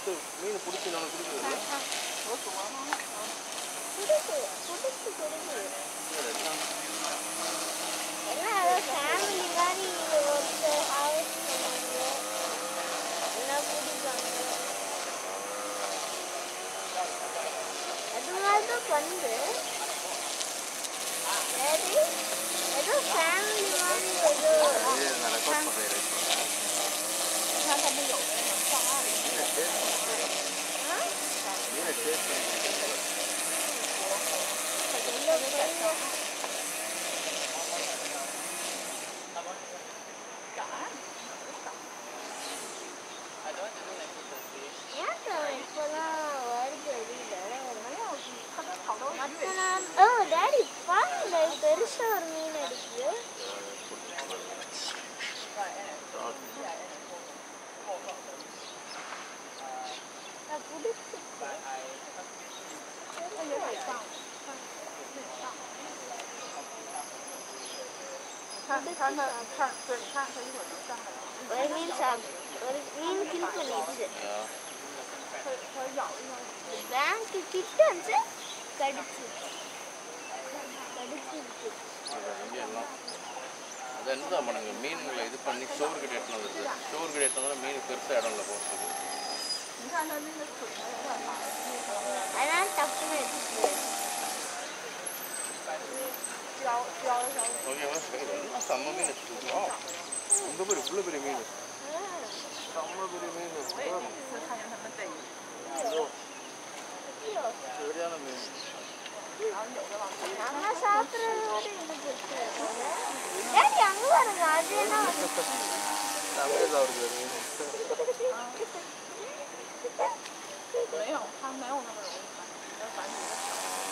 எடுத்து மீன் பிடிச்சி நம்ம பிடிக்கிறது எல்லாம் ஏதோ ஃபேமிலி மாதிரி ஒருத்தர் ஹவுஸ் பண்ணுவாங்க எல்லாம் பிடிப்பாங்க அது மாதிரி தான் பண்ணுது சரி ஏதோ ஃபேமிலி மாதிரி ஏதோ Oh, Daddy, பாருங்க பெருசா ஒரு மீன் இருக்கு நான் பிடிச்சிருக்கேன் ஒரு மீன் ஒரு மீன் கில் பண்ணிடுச்சு பேங்க் கிட்ட வந்து கடிச்சிருச்சு அது என்ன பண்ணுங்க மீன்களை இது பண்ணி ஸ்டோர் கிட்ட எடுத்துன்னு வந்துருது ஸ்டோர் கிட்ட எடுத்தோம்னா மீன் பெருசாக இடம் இல்லை போகிறதுக்கு அதான் தப்புன்னு எடுத்துச்சு ஓகேவா எல்லாம் செம்ம மீன் வச்சுருக்கோம் ரொம்ப பேர் இவ்வளோ பெரிய மீன் செம்ம பெரிய மீன் சரியான மீன் நம்ம சாப்பிட்றதோட எனக்கு ஏடி அங்கே பாருங்க அது என்ன தமிழ் சாப்பிடுது மீன் 没有，它没有那么容易翻，要翻你的手。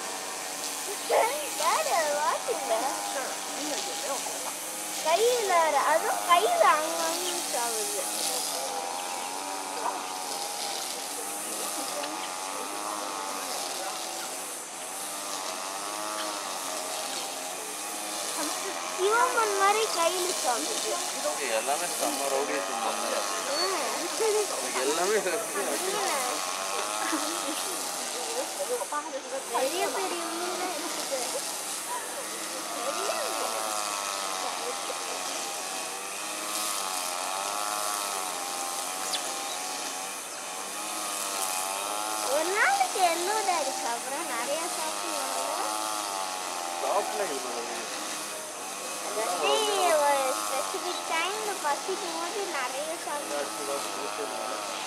கையில் அதுவும் கையில் அங்கங்கே சாவுது சிவமன் மாதிரி கையில் சாவுது எல்லாமே செம்ம ரவுடிஸ் எல்லாமே பெரிய பெரிய மீன் இருக்குது ஒரு நாளைக்கு எல்லோதா இருக்கு அப்புறம் நிறைய சாப்பிடுவாங்க ஒரு ஸ்பெசிபிக் டைம்ல பசிக்கும் போது நிறைய சாப்பிடுவாங்க